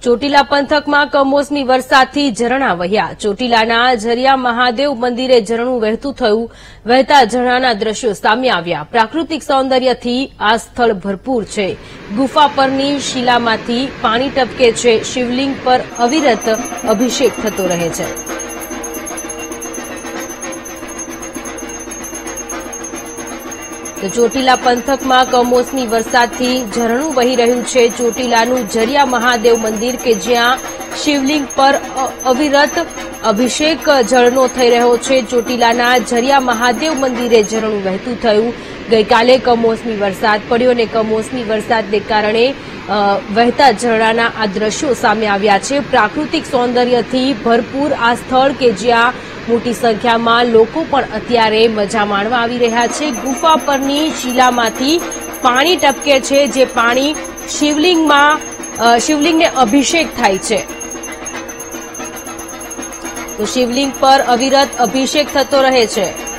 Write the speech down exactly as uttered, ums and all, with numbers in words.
ચોટીલા પંથકમાં કમોસમી વરસાદથી ઝરણા વહ્યા। ચોટીલાના ઝરિયા મહાદેવ મંદિરે ઝરણું વહેતું થયું। વહેતા ઝરણાના દ્રશ્યો સામે આવ્યા। પ્રાકૃતિક સૌંદર્યથી આ સ્થળ ભરપૂર છે। ગુફા પરની શિલામાંથી પાણી ટપકે છે। શિવલિંગ પર અવિરત અભિષેક થતો રહે છે। તો ચોટીલા પંથકમાં કમોસમી વરસાદથી ઝરણું વહી રહ્યું છે। ચોટીલાનું ઝરિયા મહાદેવ મંદિર કે જ્યાં શિવલિંગ પર અવિરત અભિષેક જળનો થઈ રહ્યો છે। ચોટીલાના ઝરિયા મહાદેવ મંદિરે ઝરણું વહેતું થયું। ગઈકાલે કમોસમી વરસાદ પડ્યો અને કમોસમી વરસાદને કારણે વહેતા ઝરણાના આ દ્રશ્યો સામે આવ્યા છે। પ્રાકૃતિક સૌંદર્યથી ભરપૂર આ સ્થળ કે જ્યાં મોટી સંખ્યામાં લોકો પણ અત્યારે મજા માણવા આવી રહ્યા છે। ગુફા પરની શિલામાંથી પાણી ટપકે છે, જે પાણી શિવલિંગમાં શિવલિંગને અભિષેક થાય છે। તો શિવલિંગ પર અવિરત અભિષેક થતો રહે છે।